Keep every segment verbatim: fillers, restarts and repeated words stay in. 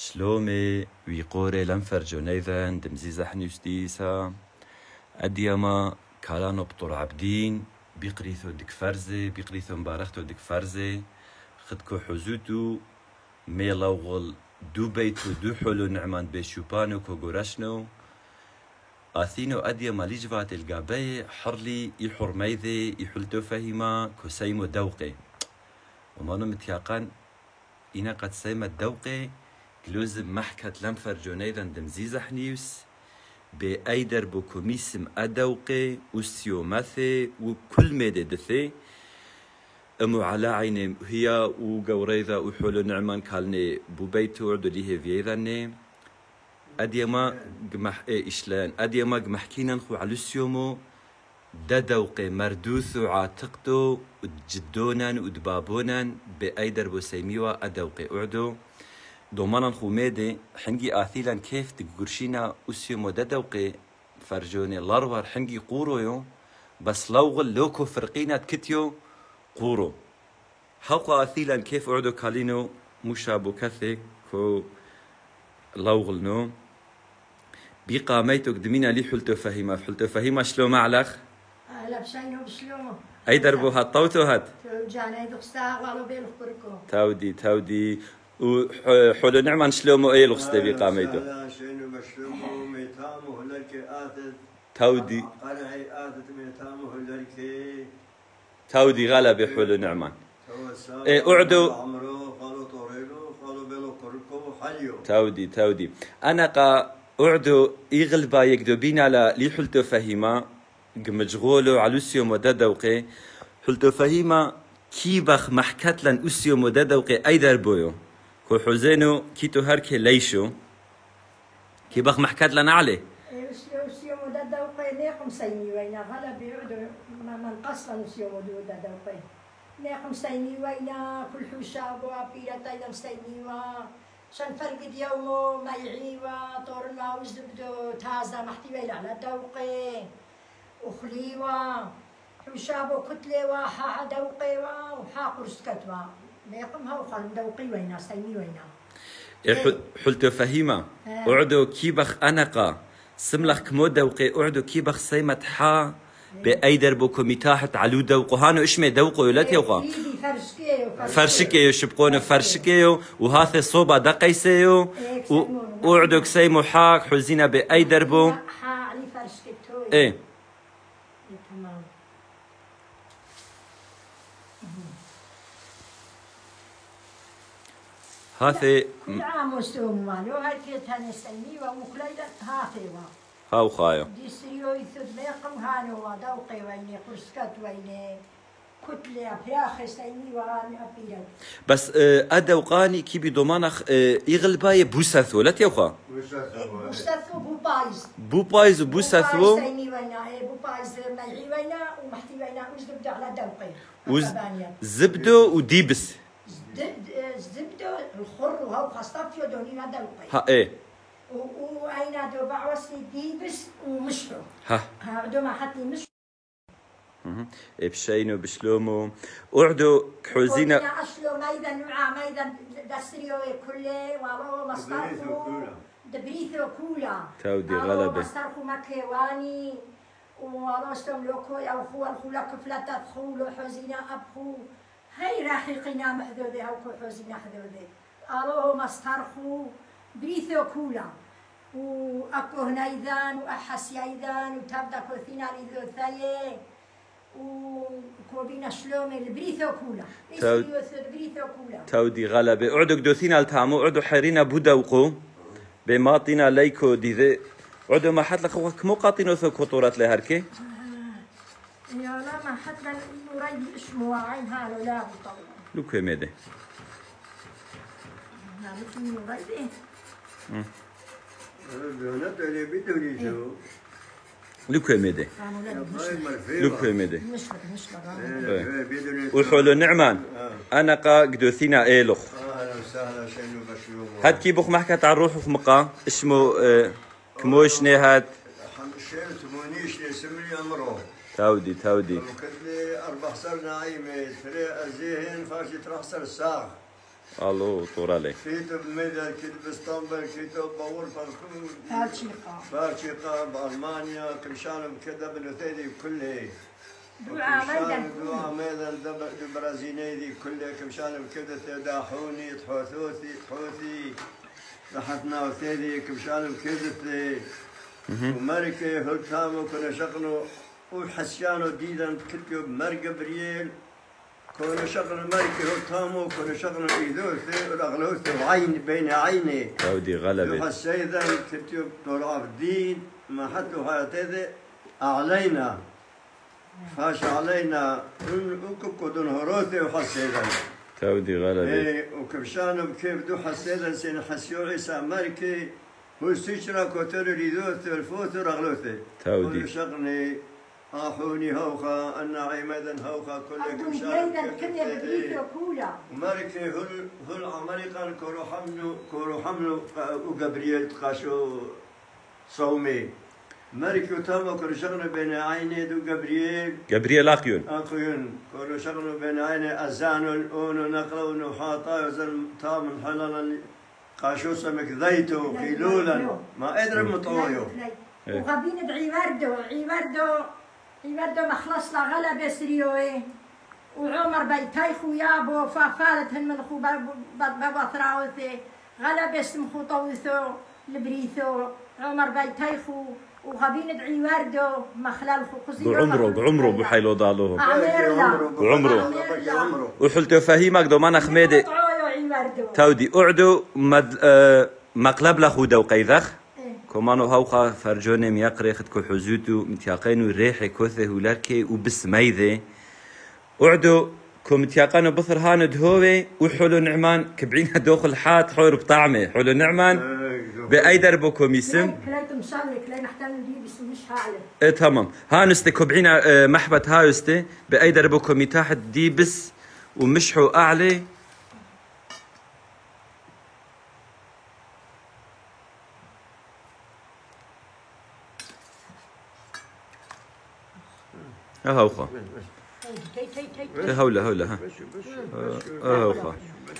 شلومي ويقوري لنفر جونيذن دمزيزة حنيوستيسا أديما كالانو بطور عبدين بيقريثو ديك فرزي بيقريثو مبارختو ديك فرزي خدكو حزوتو ميلوغل دو بيتو دو حلو نعمان بيشوبانو كوغورشنو آثينو أديما ليجفات القابي حرلي يحر ميذي يحلتو فهما كسيمو دوقي ومانو متياقان إنا قد سيما الدوقي لازم محكة لنفر جونيذن دمزيزة حنيوس بأيدر بوكوميسم أدوقي وسيومثي وكل ميدي دثي أمو على عيني هي وقوريذا وحولو نعمان كالني بوبيتو عدو ليه فيذني أديما قمح إيه إشلان أديما قمحكينا نخو على السيومو ددوقي مردوثو عاتقتو ودجدونا ودبابونا بأيدر بوسيميوا أدوقي أعدو دومانا خوميدي حنجي آثيلا كيف تقرشينا أسيومو ددوقي فرجوني لارور حنجي قورويو بس لوغل لوكو فرقينا تكتيو قورو حلقة آثيلا كيف أعدو كالينو مشابو كثي كو لوغل نو بيقا ميتو قدمينا لي حلتو فهيما حلتو فهيما شلو معلخ لا بشينو بشلو أي دربو هات طوتو هات جانا يدخسا والو بيلخبركو تاودي تاودي وحلو نعمان شلومو اي لغسته بيقا ميتو لا شينو بشلومو ميتامو هلك آثت تاودي قرعي آثت ميتامو هلك تاودي غلب حلو نعمان ايه اعدو عمرو قالوا طوريلو قالوا بيلو قركو حليو تاودي تاودي انا قا اعدو يغلبا يقدو بينا لا لي حلتو فهيما مشغولو علوسيو مددوقي حلتو فهيما كيبخ محكت لن اسيو مددوقي اي دربويو كو حزينو كيتو هركي ليشو كيبخ محكت لن عليه اسيو مددوقي نيقم سيني وينا غلا بيعدو ما منقصلا اسيو مددوقي نيقم سيني وينا كل حشاب وابيلا تايدم سيني و شان فرقد يومو ما يعيوا طور الماء وزبدو تازا محتي ويلا على دوقي وخليوا حشابو كتلي وحا دوقي وحا قرسكتوا نيقمها وخل دوقي وينا سيني وينا حلتو فهيمة اعدو كيبخ انقا سملخ كمو دوقي اعدو كيبخ سيمت حا بأيدر بوكو متاحت علو دوقو هانو اشمي دوقو يولت يوقا فرشكيو شبقونو فرشكيو وهاثي صوبا دقيسيو واعدو كسيمو حاك حزينة بأيدر بو حا علي فرشكتو ايه تمام هاثي نعم وسوم مالو هاي تاني سني ومخليلة هاثي وا هاو خايو دي سريو يثد ميقم هانو ودوقي ويني قرسكت ويني كتلة فراخ سني وهاني أبيرا بس أدوقاني كي بدومانخ يغلباي بوسثو لا تيوخا بوسثو بو بايز بو بايز وبوسثو سني وينا بو بايز ملعي وينا ومحتي وينا وزبدو على دوقي وز زبدو وديبس زبدو الخر وهو خاصة دوني ما دوقي ها ايه وأين دو بعوصي ديبس ومشرو ها ها دو ما حتى مشرو ايه بشينو بشلومو اعدو كحوزينا أشلو ميدا نوعا ميدا دسريو كله والله مصطفو دبريثو كولا تاودي غلبة مصطفو مكيواني والله استملكو أو خو الخولا كفلة خولو حزينا أبخو هاي راحقنا محذوذي هاو كحوزينا حذوذي الله مصطفو بريثو كولا وأكو هنايذان وأحسي أيضان وتبدا كوثينا لذو ثالي وكوبينا شلومي البريثو كولا تاود بريثو كولا تاودي غلبة اعدو قدوثينا التامو اعدو حيرينا بودوقو بماطينا ليكو دي ذي اعدو ما حد لخوة كمو قاطينو ثو كوطورات لهاركي يا لا ما حد نريد اسمه عين هالو لا بطول لوكو ميدي لا مثل نريد ايه لوكو ميدي لوكو ميدي مشكلة مشكلة والحولو نعمان انا قا قدوثينا ايلوخ اهلا وسهلا شينو بشلومو هاد كي بوخ محكت عن روحو في مقا اسمه اه كموشني هاد شيل تمونيش لسمري امرو تاودي تاودي وكتلي اربع سر نايمة تري ازيهن فاشي ترخصر الساغ الو طورالي كيتو بميدان كيتو باسطنبول كيتو باور فالكون فالشيقة بلجيكا بألمانيا كمشان كذا بنوثيدي كله دعاء ميدان دعاء ميدان دب برازينيدي كله كمشان كذا داحوني تحوثوثي تحوثي رحتنا وثيدي كمشان كذا ومركي هلتامو كنا شغلو وحسيانو ديدان كتيو مر جبريل كنا شغل مركي هلتامو كنا شغل إيدوثي ورغلوثي وعين بين عيني تودي غلبة وحسيدا كتيو دور عبدين ما حتى هاتذي علينا فاش علينا وكوكو دون هروثي وحسيدا تودي غلبة ايه وكبشانو كيف دو حسيدا سين حسيو عيسى مركي هو سيشرا كوتر ريدوث الفوت رغلوثي تودي كل شغني آحوني هوخا أنا عمدا هوخا كل عبدو كمشان ميدان كنا بدريتو كولا ومالك هل هل أمريكان كورو حملو كورو حملو وجبريل تقاشو صومي مالك يتامو كورو شغل بين عيني دو جبريل جبريل اقيون أخيون كورو شغل بين عيني أزانو الأونو نقلو نحاطا يزن تام حلالا قاشو سمك ذيتو خيلولا ما أدري مطويو وغابين دعي وردو عي وردو عي وردو ما خلصنا غلبة سريوي وعمر بيتايخو يابو فافالتهن من خو باباثراوثي غلبة اسمخو طوثو لبريثو عمر بيتايخو وغابين دعي وردو ما خلال خو بعمره بعمره بحيلو ضالوه عميرلا بعمره وحلتو فهيمك دومانا خميدي تودي اعدو مد آه مقلب لخو دو قيذخ كمانو هوخا فرجوني ميقري خدكو حزوتو متياقينو ريحي كوثه ولاركي وبسميذي اعدو كو متياقانو بثر هانو دهوي وحلو نعمان كبعين دوخل حات حور بطعمه حلو نعمان بأي دربو كوميسم كلايتو مشاوي كلاي نحتاج نجيب اسمش هايله ايه تمام هانستي كبعين آه محبت هايستي بأي دربو كومي تحت دي بس ومشحو أعلي ها هوخا هولا هولا ها ها هوخا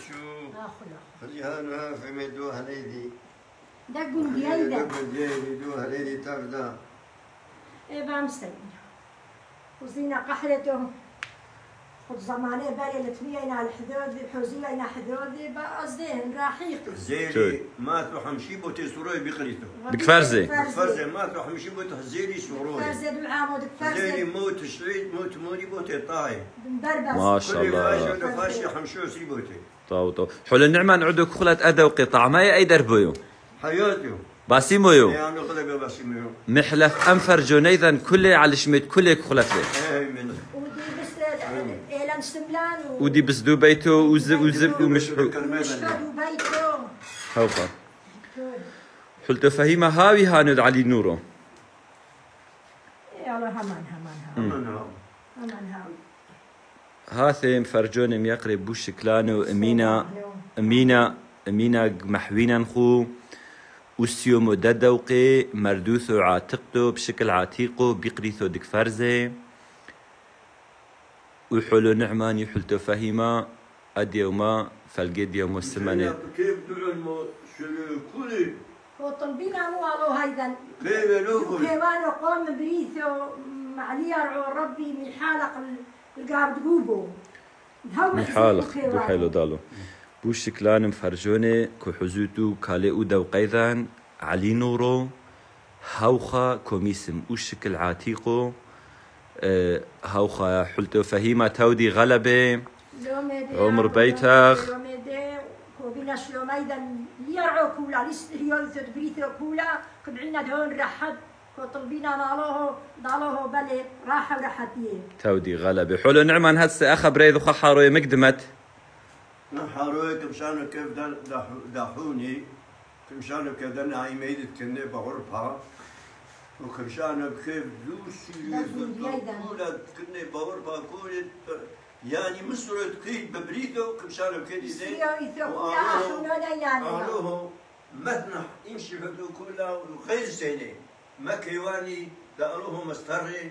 خليها في مدوها ليدي دقون ديايدا دقون ديايدي دوها ليدي تردا ايه بامستين وزينا قحرته خد زمانه بالي لتمينا على الحدود حوزينا حدود بقصدين راحيق زيري ما تروح مشيبو تسوروي بقريتو بكفرزي بكفرزي ما تروح مشيبو تحزيري سوروي فرزي دعامو دكفرزي زيري موت شعيد موت مودي بوتي طاي ما شاء الله كل فاشي حمشو سيبوتي طاو طاو حول النعمان عدو كخلت أدو قطع ما أي دربويو حياتي باسيمويو يعني غلبة باسيمويو محلف أنفر جونيذا كله على شميت كله كخلت له اي من ودي بس ايلان سملان ودي بس دو بيتو وزب وزب ومشحو ومشكو بيتو هوفا حلتو فهيمة هاوي هاند علي نورو يا الله همان همان همان همان همان هاثم فرجون ميقرب بوش كلانو أمينة أمينة أمينة محوينا نخو وسيو مددوقي مردوثو عاتقتو بشكل عتيقو بيقريثو ديك فرزي وحلو نعمان يحلتو فهيمة أديوما فالقيد يوم السمنة كيف دعو شلو كولي وطلبينا مو على هيدا كيف لوكل كيوانو قوم بريثو معليا ربي من حالق القاب دقوبو محالق دو حيلو دالو بوش كلان مفرجوني كو حزوتو كالي اودا وقيذان علي نورو هاوخا كوميسم وشكل عاتيقو أه هاوخا حلتو فهيمة تودي غلبة عمر بيتخ وبيناش يوم ايضا يرعو كولا ليستريول تدبريثو كولا كبعينا دهون رحد وطلبينا نالوه دالوه بلي راحة ورحتيه تودي غلبة حلو نعمان هسه اخا بريذو خحارو مقدمت حاروي كمشانو كيف داحوني كمشانو كيف دنا عيميد كني بغربها وكمشانو كيف دوسي كولا كني بغربها كولي يعني مصر كيد ببريدو كمشانو كيد زين وقالوه مثنح يمشي بدو كلها وغير زينه ما كيواني قالوه مستري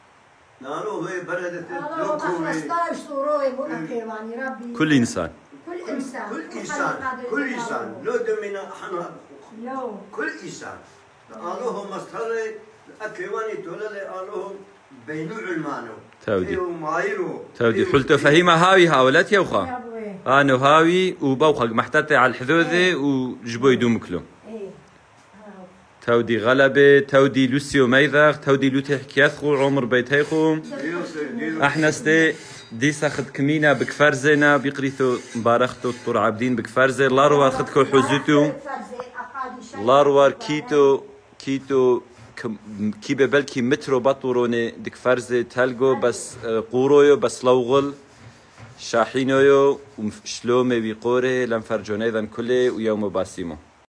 قالوه هي بلدة الدوكوي كل انسان كل انسان كل انسان كل انسان لو دمنا احنا لو كل انسان قالوهم مستري اكيواني تولى قالوهم بينوع المانو تودي ومايرو تودي حلت فهيمة هاوي هاولات يا يا وخا ابوي انا هاوي وبوخك محتاطي على الحذوذة وجبو يدومكلو ايه تودي غلبة تودي لوسيو ميذاغ تودي لوتي حكياثخو عمر بيتيخو احنا ستي دي ساخد كمينة بكفرزنا بيقريثو مبارختو طور عابدين بكفرزة لاروار خدكو حوزوتو لاروار كيتو كيتو كيبه بلكي مترو بطوروني ديك فرزة تلقو بس قورويو بس لوغل شاحينويو وشلومي بيقوري لنفرجوني ذن كله ويوم باسيمو